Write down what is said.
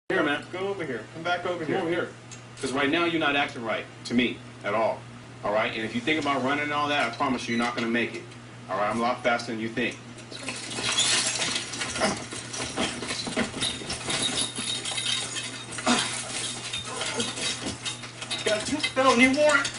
Here, man. Go over here. Come back over here. Come over here. Because right now you're not acting right to me at all. All right? And if you think about running and all that, I promise you, you're not going to make it. All right? I'm a lot faster than you think. Got a felony warrant.